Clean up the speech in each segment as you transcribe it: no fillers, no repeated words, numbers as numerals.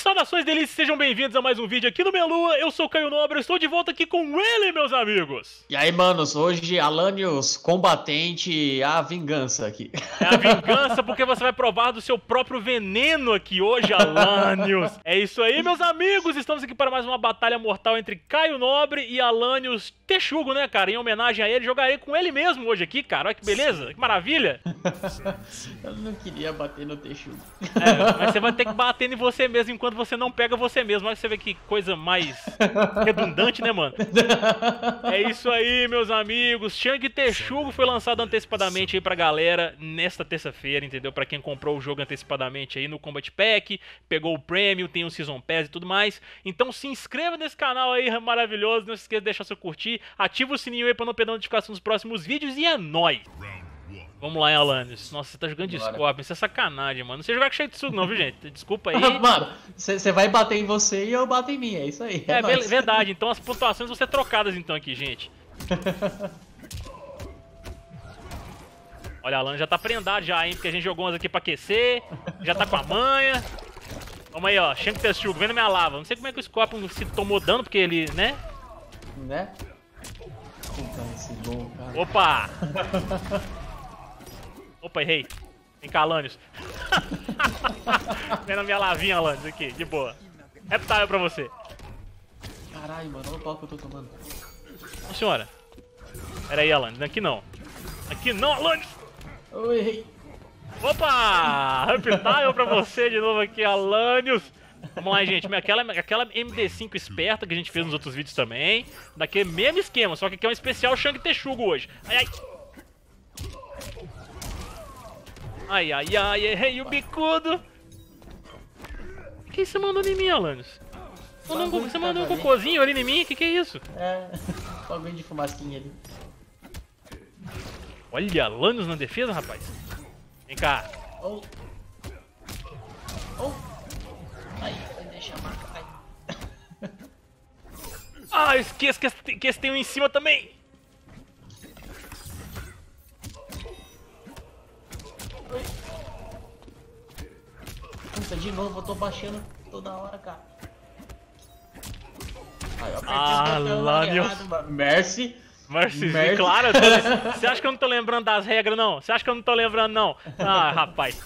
Saudações delícias, sejam bem-vindos a mais um vídeo aqui no Melua. Eu sou o Caio Nobre, estou de volta aqui com ele, meus amigos. E aí, manos, hoje Alanios combatente a vingança aqui. É a vingança porque você vai provar do seu próprio veneno aqui hoje, Alanios. É isso aí, meus amigos, estamos aqui para mais uma batalha mortal entre Caio Nobre e Alanios Texugo, né, cara? Em homenagem a ele, jogarei com ele mesmo hoje aqui, cara. Olha que beleza, que maravilha. Eu não queria bater no Texugo. Mas você vai ter que bater em você mesmo enquanto você não pega você mesmo. Olha, você vê que coisa mais redundante, né, mano? É isso aí, meus amigos. Shang Texugo foi lançado antecipadamente aí pra galera nesta terça-feira, entendeu? Pra quem comprou o jogo antecipadamente aí no Combat Pack, pegou o Premium, tem o Season Pass e tudo mais. Então se inscreva nesse canal aí maravilhoso, não se esqueça de deixar seu curtir, ativa o sininho aí pra não perder notificação dos próximos vídeos e é nóis! Vamos lá, hein, Alanios. Nossa, você tá jogando de Scorpion, isso é sacanagem, mano. Não sei jogar com Shang não, viu, gente? Desculpa aí. Mano, você vai bater em você e eu bato em mim, é isso aí. É verdade, então as pontuações vão ser trocadas então aqui, gente. Olha, Alan já tá prendado já, hein, porque a gente jogou umas aqui pra aquecer, já tá com a manha. Vamos aí, ó, Shang Texugo, vendo minha lava. Não sei como é que o Scorpion se tomou dano, porque ele, né? Né? Puta, esse gol, cara. Opa! Opa, errei. Vem cá, Alanios. Vendo a minha lavinha, Alanios, aqui, de boa. Reptile pra você. Caralho, mano, olha o pau que eu tô tomando. Ô, senhora. Pera aí, Alanios, aqui não. Aqui não, Alanios. Eu errei. Opa! Reptile pra você de novo aqui, Alanios. Vamos lá, gente. Aquela MD5 esperta que a gente fez nos outros vídeos também. Daquele mesmo esquema, só que aqui é um especial Shang Texugo hoje. Ai, ai. Ai, ai, ai, errei o bicudo. O que você mandou em mim, Alanios? Você mandou um cocôzinho ali em mim? Que é isso? É, alguém de fumacinha ali. Olha, Alanios na defesa, rapaz. Vem cá. Oh. Oh. Ai, vai deixar a marca, ai. Ah, esqueço que esse tem um em cima também. Puta, de novo, eu tô baixando toda hora, cara. Ai, eu Alanios. Mercy. Mercy, claro. Você acha que eu não tô lembrando das regras, não? Você acha que eu não tô lembrando, não? Ah, rapaz.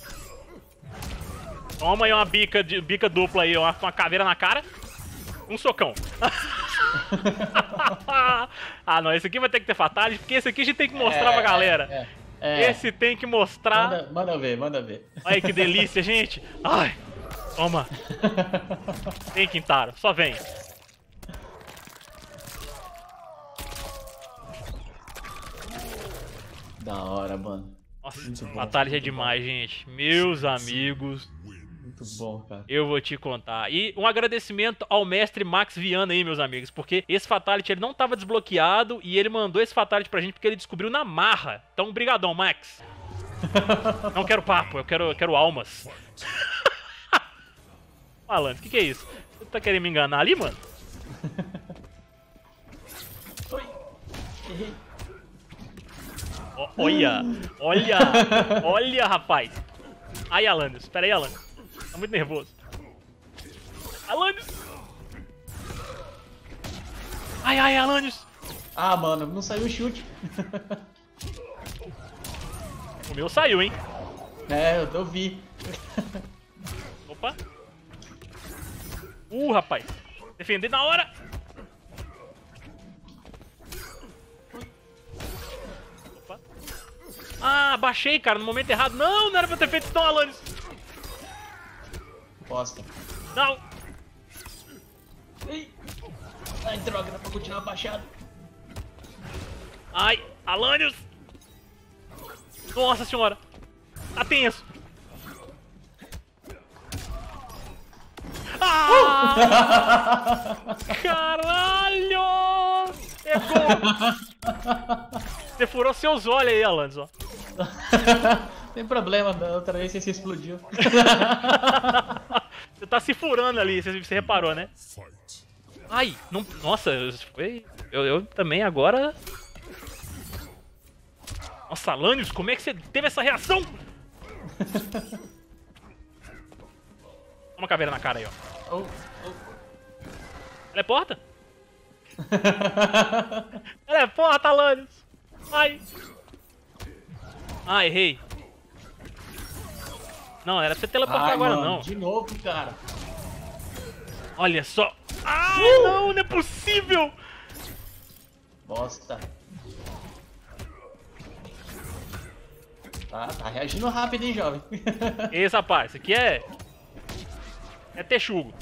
Toma aí uma bica dupla aí, uma caveira na cara. Um socão. Ah, não, esse aqui vai ter que ter fatality, porque esse aqui a gente tem que mostrar pra galera. Esse tem que mostrar. Manda ver, manda ver. Olha que delícia, gente. Ai, toma. Vem, Quintaro, só vem. Da hora, mano. Nossa, batalha é demais, gente. Meus amigos. Muito bom, cara. Eu vou te contar. E um agradecimento ao mestre Max Viana aí, meus amigos, porque esse fatality ele não estava desbloqueado e ele mandou esse fatality pra gente porque ele descobriu na marra. Então, brigadão, Max. Não quero papo, eu quero almas. Falando, o que é isso? Você tá querendo me enganar ali, mano? Oi. Errei. Olha, rapaz. Aí, Alanios, espera aí, Alanios. Tá muito nervoso. Alanios! Ai, Alanios! Ah, mano, não saiu o chute. O meu saiu, hein? É, eu vi. Opa! Rapaz! Defender na hora! Opa! Ah, baixei, cara, no momento errado. Não era pra ter feito isso não, Alanios! Bosta. Não! Ai, droga, dá pra continuar baixado. Ai, Alanios! Nossa senhora! Tá tenso! Ah! Caralho! Errou! Você furou seus olhos aí, Alanios, ó. Tem problema, da outra vez você se explodiu. Você tá se furando ali, você reparou, né? Ai, não, nossa, foi... Eu também agora... Nossa, Alanios, como é que você teve essa reação? Toma caveira na cara aí, ó. Oh, Teleporta. Teleporta, Alanios. Ai. Ah, errei. Não, era pra você teleportar agora, mano, não. De novo, cara. Olha só. Ah, não é possível. Bosta. Tá reagindo rápido, hein, jovem. Esse, rapaz, isso aqui é texugo.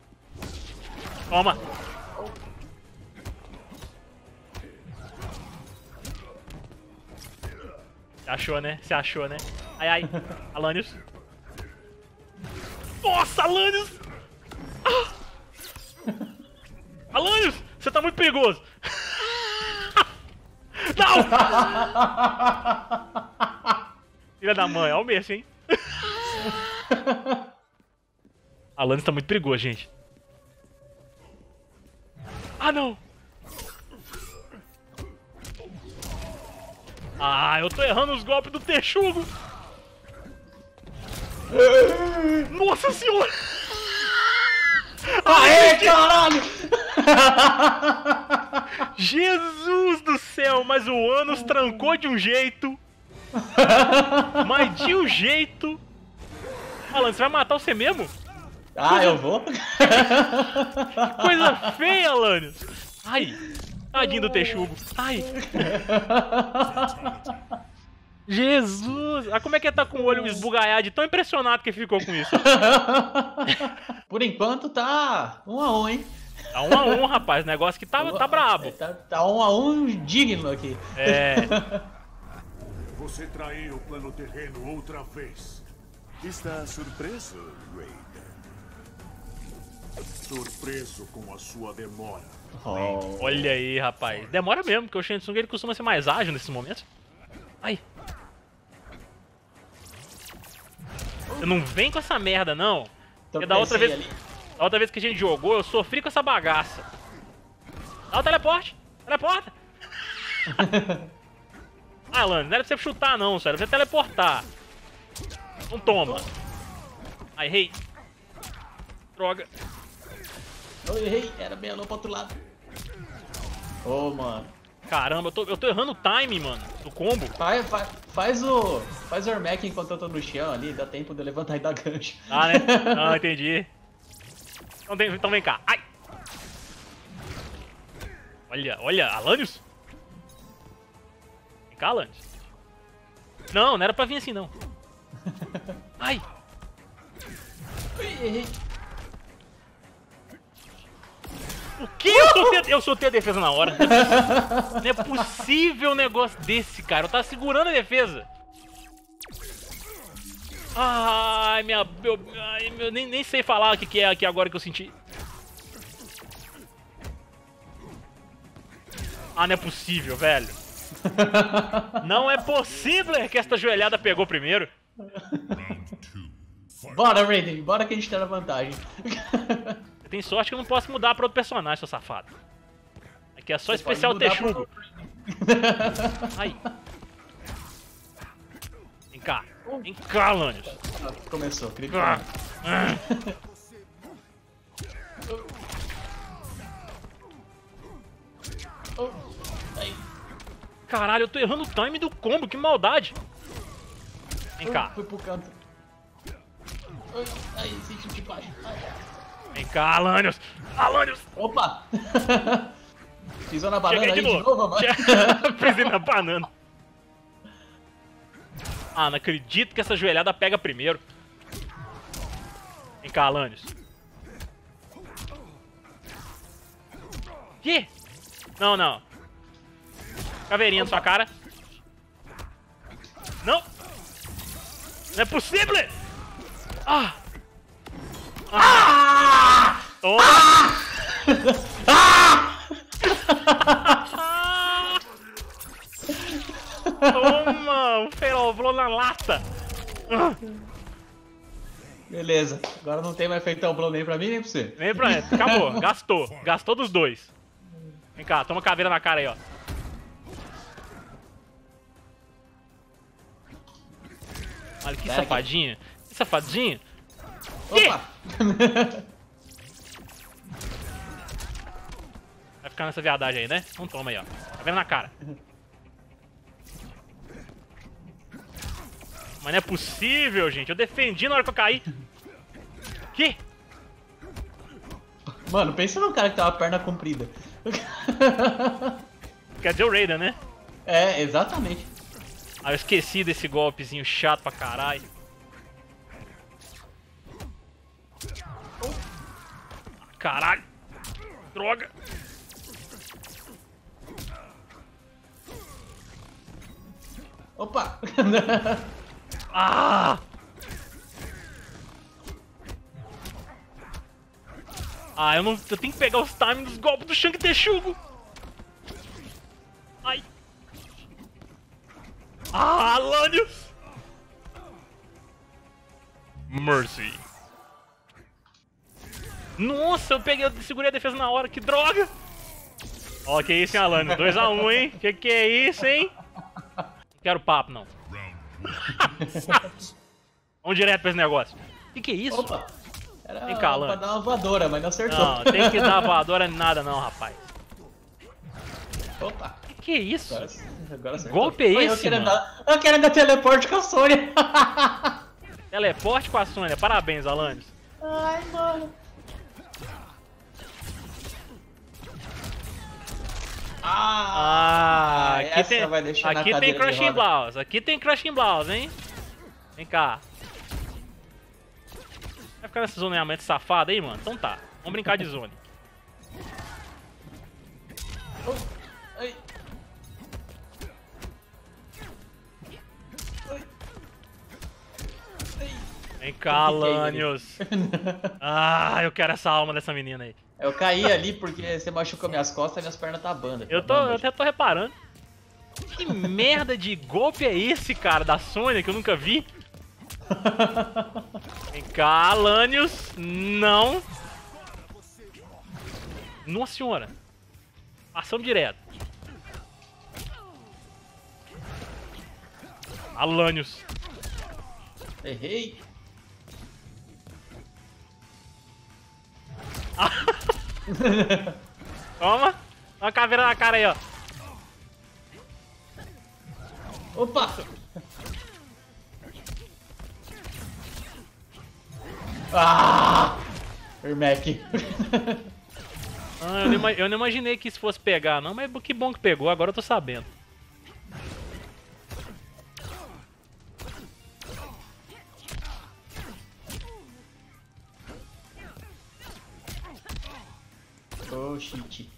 Toma. Você achou, né? Você achou, né? Ai, ai. Alanios. Nossa, Alanios! Ah! Alanios, você tá muito perigoso. Não! Filha da mãe, olha o Messi, hein? Alanios tá muito perigoso, gente. Ah, não! Ah, eu tô errando os golpes do texugo! Nossa senhora! Aê, caralho! Jesus do céu, mas o Anos trancou de um jeito. Mas de um jeito. Alan, você vai matar você mesmo? Ah, eu vou? Coisa feia, Alanios. Ai, tadinho do texugo. Ai. Jesus. Ah, como é que ele tá com o olho esbugalhado de tão impressionado que ficou com isso? Por enquanto tá 1 a 1, hein? Tá 1 a 1, rapaz. O negócio que tá brabo. Tá 1 a 1 digno aqui. É. Você traiu o plano terreno outra vez. Está surpreso, Raiden? Surpreso com a sua demora. Oh. Olha aí, rapaz. Demora mesmo, porque o Shang Tsung ele costuma ser mais ágil nesses momentos. Ai. Você não vem com essa merda, não. Porque da outra vez que a gente jogou, eu sofri com essa bagaça. Dá o teleporte. Teleporta. Ah, Alan, não era pra você chutar, não, sério. Era pra você teleportar. Então toma. Ai, errei. Droga. Eu errei, era bem alô pro outro lado. Ô, mano. Caramba, eu tô errando o time, mano, do combo. Faz o Ormac enquanto eu tô no chão ali, dá tempo de eu levantar e dar gancho. Ah, né? Ah, entendi. Então vem cá. Ai! Olha, Alanios. Vem cá, Alanios. Não era pra vir assim, não. Ai! Errei. O quê? Eu soltei a defesa na hora. Não é possível um negócio desse, cara. Eu tava segurando a defesa. Ai, eu nem sei falar o que é aqui agora que eu senti. Ah, não é possível, velho. Não é possível que esta joelhada pegou primeiro. Bora, Raiden, bora que a gente tá na vantagem. Você tem sorte que eu não posso mudar pra outro personagem, seu safado. Aqui é só Você especial pode mudar texugo. Ai. Vem cá. Vem cá, Alanios. Começou, clique. Caralho, eu tô errando o time do combo, que maldade. Vem cá. Fui pro canto. Aí, senti de baixo. Vem cá, Alanios. Alanios. Opa! Pisou na banana Cheguei aí de novo, mano. Pisei na banana. Ah, não acredito que essa joelhada pega primeiro. Vem cá, Alanios. Que? Não. Caveirinha na sua cara. Não. Não é possível. Ah. Toma. Toma, um ferroblo na lata. Beleza, agora não tem mais feitão blow nem pra mim nem pra você. Nem pra ele, acabou, gastou dos dois. Vem cá, toma caveira na cara aí, ó. Olha que safadinha, Opa! Vai ficar nessa viadagem aí, né? Não toma aí, ó. Tá vendo na cara. Mas não é possível, gente. Eu defendi na hora que eu caí. Que? Mano, pensa num cara que tem uma perna comprida. Quer dizer o Raiden, né? É, exatamente. Ah, eu esqueci desse golpezinho chato pra caralho. Caralho. Droga. Opa! Ah! Ah, eu tenho que pegar os timings dos golpes do Shang Texugo. Ai. Ah, Alanios! Mercy. Nossa, eu segurei a defesa na hora, que droga! Ó, que isso, hein, Alanios? 2 a 1, hein? Que é isso, hein? Não quero papo, não. Vamos direto pra esse negócio. Que é isso? Opa! Era Vem cá, pra dar uma voadora, mas não acertou. Não, tem que dar voadora nada não, rapaz. Opa! Que é isso? Agora acertou. Golpe é esse, eu quero dar teleporte com a Sônia. Teleporte com a Sônia. Parabéns, Alanios. Ai, mano. Aqui essa tem, vai deixar na aqui tem cadeira de Crushing roda. Blows. Aqui tem Crushing Blows, hein? Vem cá. Vai ficar nessa zoneamento safado aí, mano? Então tá. Vamos brincar de zone. Ai. Vem cá, Alanios. Ah, eu quero essa alma dessa menina aí. Eu caí ali porque você machucou minhas costas e minhas pernas tá banda. Eu até tô reparando. Que merda de golpe é esse, cara, da Sônia, que eu nunca vi? Vem cá, Alanios. Não. Nossa senhora. Ação direto. Alanios. Errei. Toma. Dá uma caveira na cara aí, ó. Opa! Ah! Ermac. Ah, eu não imaginei que isso fosse pegar, não, mas que bom que pegou, agora eu tô sabendo. Oh, shit.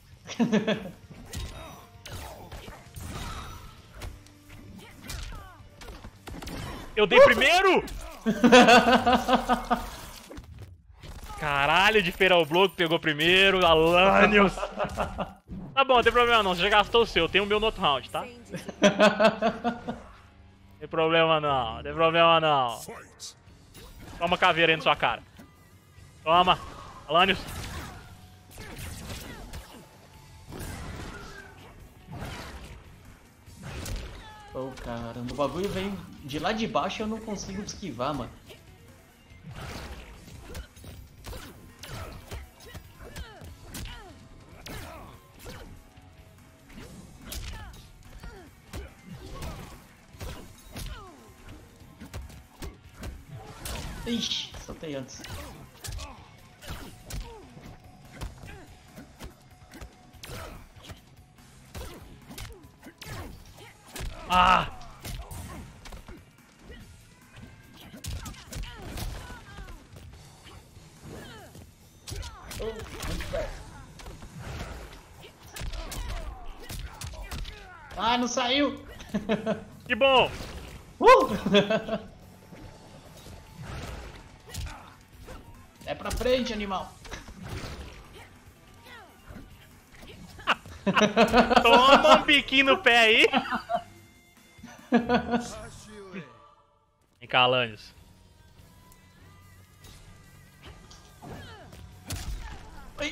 Eu dei primeiro? Caralho, de Feral Blow que pegou primeiro, Alanios. Tá bom, não tem problema não, você já gastou o seu, eu tenho o meu no outro round, tá? Tem problema não, tem problema não. Toma caveira aí na sua cara. Toma, Alanios. Oh, caramba, o bagulho vem de lá de baixo e eu não consigo esquivar, mano. Ixi, soltei antes. Ah! Oh, muito perto. Ah, não saiu! Que bom! É pra frente, animal! Toma um biquinho no pé aí! Vem cá, Alanios. Ai.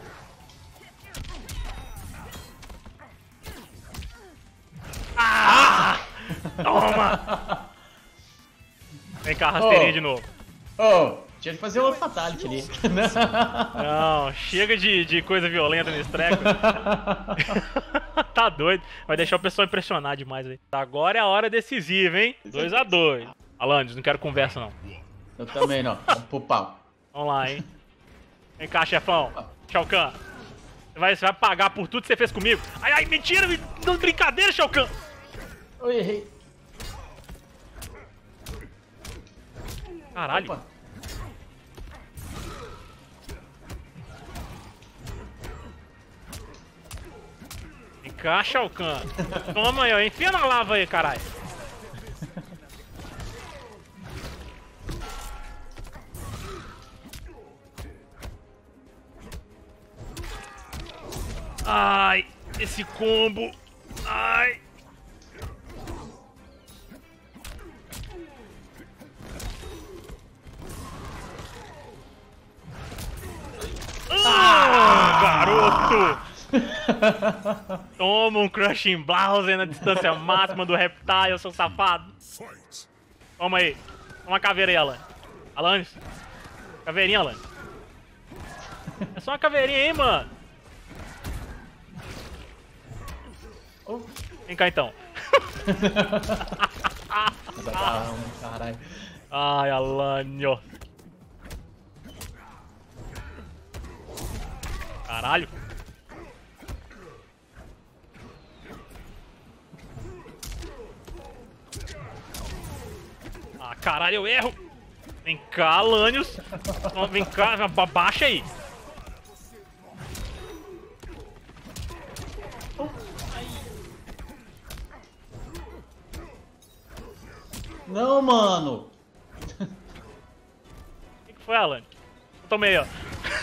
Ah! Toma! Vem cá, rasteirinha de novo. Oh, Tinha que fazer um fatality ali. Não, chega de coisa violenta nesse treco. Tá doido. Vai deixar o pessoal impressionar demais aí. Agora é a hora decisiva, hein? 2-2. Alanis, não quero conversa, não. Eu também não. Vamos pro pau. Vamos lá, hein? Vem cá, chefão. Shao Kahn. Você vai pagar por tudo que você fez comigo. Ai, ai, mentira! Brincadeira, Shao Kahn! Eu errei. Caralho. Opa. Vem cá, Shao Kahn. Toma aí, ó. Enfia na lava aí, caralho. Ai, esse combo. Ai. Garoto! Toma um Crushing Blouse na distância máxima do Reptile, seu safado. Toma aí. Toma uma caveira aí, Alan. Alanis. Caveirinha, Alan. É só uma caveirinha aí, mano. Vem cá, então. Caralho. Ai, Alanio. Caralho. Ah, caralho, eu erro. Vem cá, Alanios. Vem cá, abaixa aí. Não, mano. O que foi, Alan? Tomei, ó.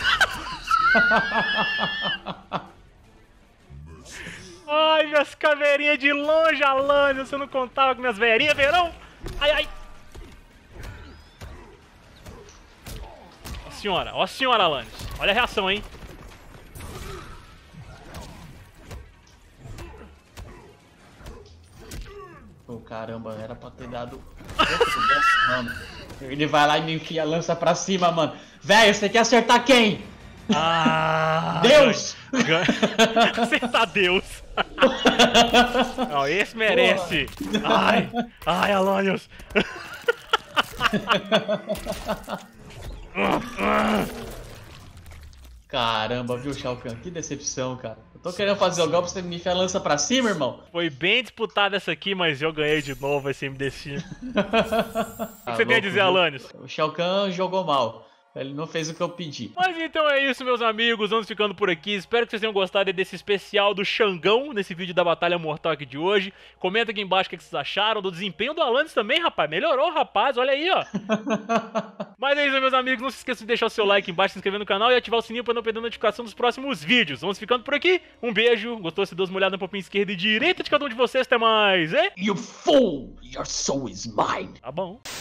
Ai, minhas caveirinhas de longe, Alan. Você não contava com minhas verinhas, verão? Ai, ai. Ó a senhora, Alanis. Olha a reação, hein? Pô, caramba, era pra ter dado. Mano. Ele vai lá e me enfia a lança pra cima, mano. Velho, você quer acertar quem? Ah! Deus! Acertar Deus! Não, esse merece! Ai! Ai, Alanios! Caramba, viu, Shao Kahn? Que decepção, cara. Eu tô querendo fazer o golpe, você me enfia a lança pra cima, irmão. Foi bem disputada essa aqui, mas eu ganhei de novo esse MD5. O que você tem a dizer, Alanios? O Shao Kahn jogou mal. Ele não fez o que eu pedi. Mas então é isso, meus amigos. Vamos ficando por aqui. Espero que vocês tenham gostado desse especial do Xangão, nesse vídeo da Batalha Mortal aqui de hoje. Comenta aqui embaixo o que vocês acharam do desempenho do Alanis também, rapaz. Melhorou, rapaz. Olha aí, ó. Mas é isso, meus amigos. Não se esqueça de deixar o seu like embaixo, se inscrever no canal e ativar o sininho para não perder a notificação dos próximos vídeos. Vamos ficando por aqui. Um beijo. Gostou? Se dê uma olhada no popinho esquerda e direita de cada um de vocês. Até mais, hein? You fool! Your soul is mine! Tá bom.